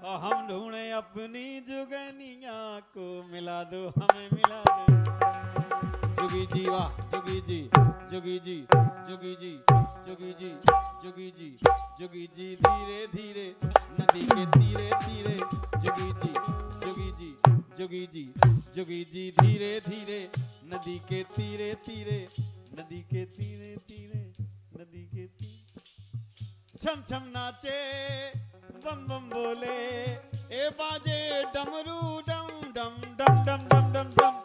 और हम ढूंढे अपनी जुगनिया को, मिला दो हमें मिला दो। जोगी जी वाह, जोगी जी, जोगी जी, जोगी जी, जोगी जी, जोगी जी, जोगी जी धीरे धीरे नदी के तीरे तीरे। जोगी जी, जोगी जी, जोगी जी, जोगी जी धीरे धीरे नदी के तीरे तीरे, नदी के तीरे तीरे, नदी के तीरे। छम छम नाचे बम बम बोले, ए बाजे डमरू डम डम डम डम डम डम डम।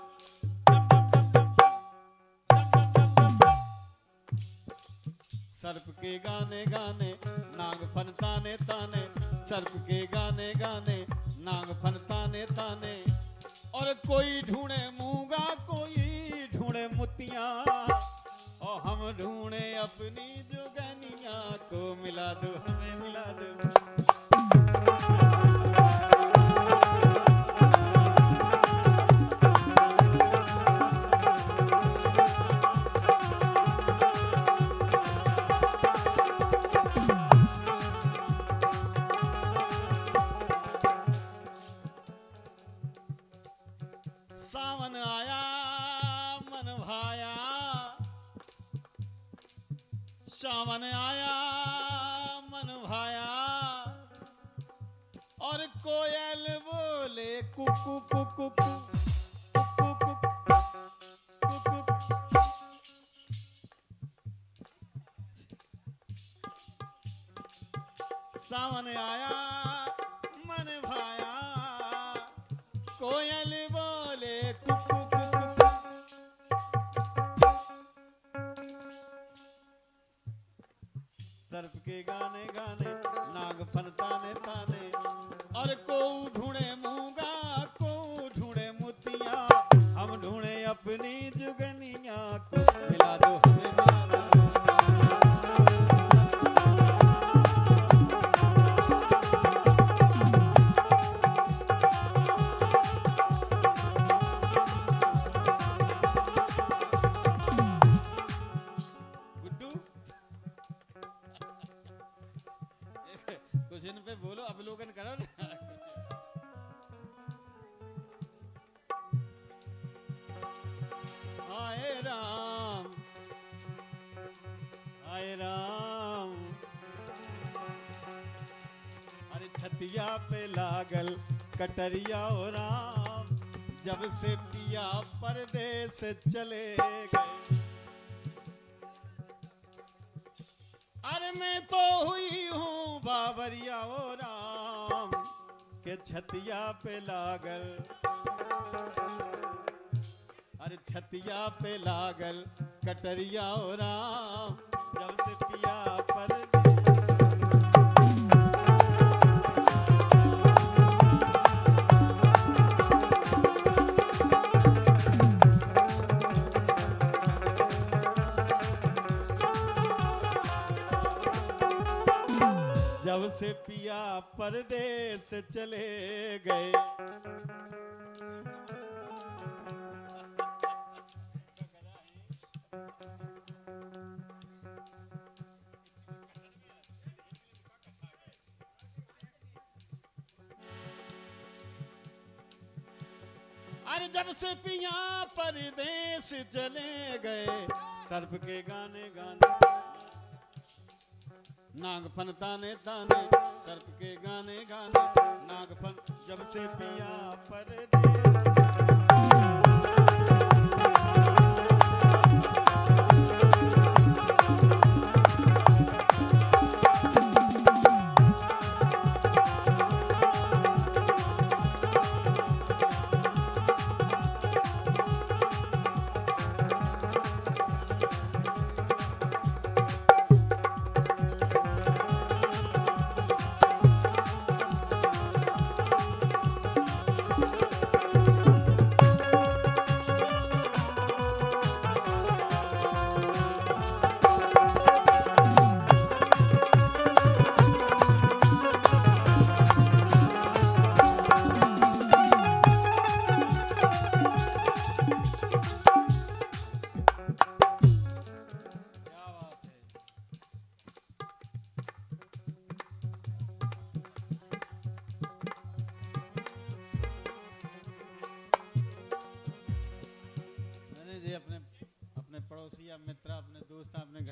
सर्प के गाने गाने नाग फन ताने ताने, सर्प के गाने गाने नाग फन ताने ताने। और कोई ढूंढे मूंगा, कोई ढूंढे मुतिया, और हम ढूंढे अपनी जोगनिया को, मिला दो हमें मिला दो। सावन आया मन भाया, सावन आया मन भाया। और कोयल बोले कुकू कुकू कुकू कुकू। सावन आया मन भाया, कोयल बोले कुकू कुकू। सर्प के गाने गाने नाग फन ताने ताने। और को ढूंढे मूंगा, को ढूंढे मुतिया, हम ढूंढे अपनी जुगनिया को, मिला दो हमें मिला दो। कुछ इन पे बोलो, अवलोकन करो ना। आए राम, आए राम। अरे छतिया पे लागल कटरिया ओ राम, जब से पिया परदेस चले गए। अरे मैं तो हुई हूँ बाबरिया ओ राम, के छतिया पे लागल। अरे छतिया पे लागल कटरिया ओ राम, जब से पिया पर। जब से पिया परदेस चले गए। अरे जब से पिया परदेस चले गए, सर्प के गाने गाने नाग फन ताने ताने, सर्प के गाने गाने नाग फन। जब से पिया परदेस।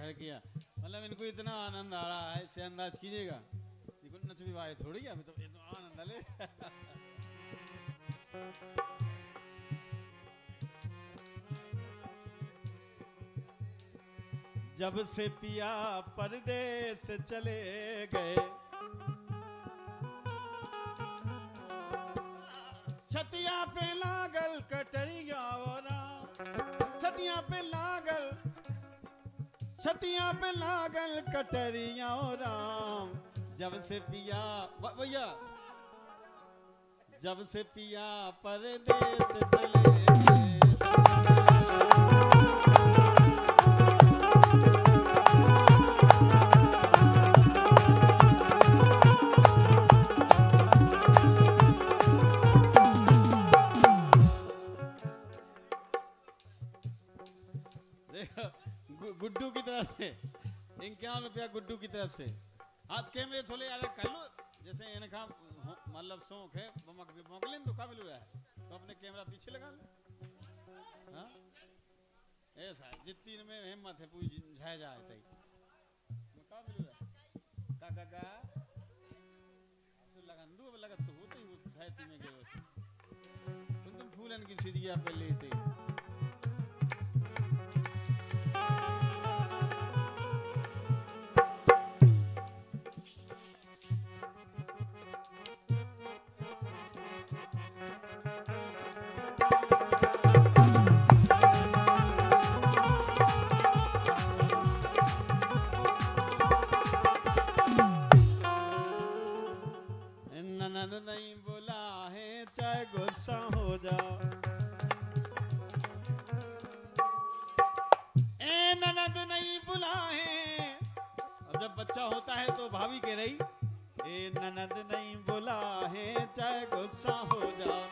है किया, मतलब इनको इतना आनंद आ रहा है, इससे अंदाज कीजिएगा। देखो नच भी वाए थोड़ी अभी तो आनंद ले। जब से पिया परदेस चले गए, छतिया पे लागल कटरिया छतिया पे लागल कटरिया राम। जब से पिया भैया, जब से पिया परदेस चले गए, गुड्डू की तरफ से 51 रुपया गुड्डू की तरफ से। हाथ कैमरे थोड़े यार कर लो, जैसे इनका मतलब शौक है मोकलें तो काबिल हुआ है, तो अपने कैमरा पीछे लगा लो। हाँ ऐसा जितनी में हिम्मत है पूरी झाय जाए तई काबिल हुआ का तो लगन दो लगत तो होते ही वो धायती में गए तुम फूलन की सीढ़िया पे लेते। ननद नहीं बुला है चाहे गुस्सा हो जा, ए ननद नहीं बुला है। और जब बच्चा होता है तो भाभी कह रही, ए ननद नहीं बुला है चाहे गुस्सा हो जा।